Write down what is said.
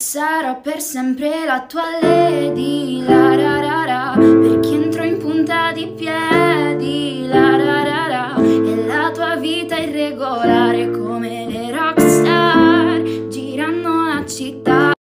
Sarò per sempre la tua lady, la ra ra.